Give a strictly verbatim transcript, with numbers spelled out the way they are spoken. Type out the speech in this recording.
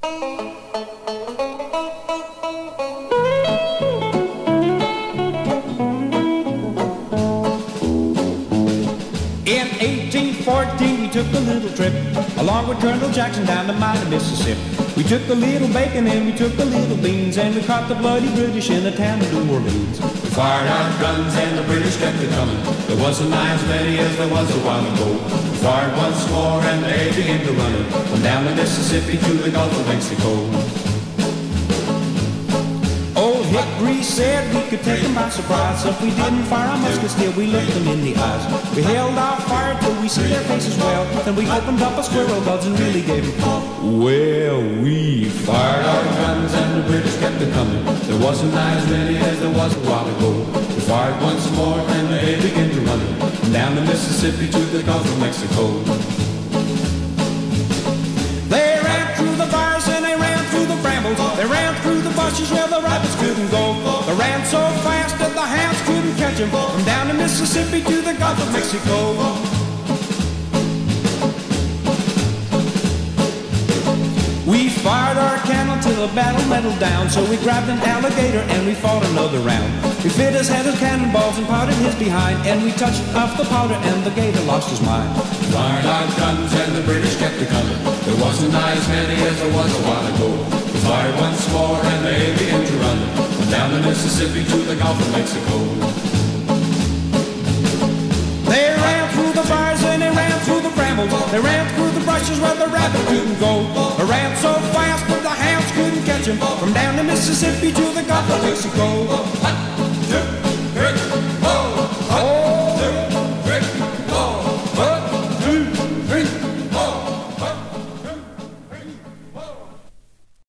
In eighteen fourteen we took a little trip along with Colonel Jackson down the mighty Mississippi. We took a little bacon and we took a little beans, and we caught the bloody British in the town of New Orleans. We fired our guns and the British kept it coming. There wasn't nigh as many as there was a while ago. We fired once more and they began to run it from down the Mississippi to the Gulf of Mexico. Old Hickory said we could take them by surprise, so if we didn't fire our muskets till we looked them in the eyes. We held our fire till we see their faces well, then we opened up a squirrel buds and really gave them pop. Well, we fired our guns and the British kept it coming. There wasn't nigh as many as there was a while ago. We fired once more and they began to run it from down the Mississippi to the Gulf of Mexico. They ran through the fires and they ran through the brambles. They ran through the bushes where the rabbits couldn't go. They ran so fast that the hounds couldn't catch them from down the Mississippi to the Gulf of Mexico. We fired our cannon till the battle settled down, so we grabbed an alligator and we fought another round. We fit his head with cannonballs and potted his behind, and we touched off the powder and the gator lost his mind. Fired our guns and the British kept it coming. There wasn't nigh as many as there was a while ago. We fired once more and they began to run from down the Mississippi to the Gulf of Mexico. They ran through the fires and they ran through the brambles. They ran through the bushes where the rabbit couldn't go. They ran so fast that the hounds couldn't catch him from down the Mississippi to the Gulf of Mexico.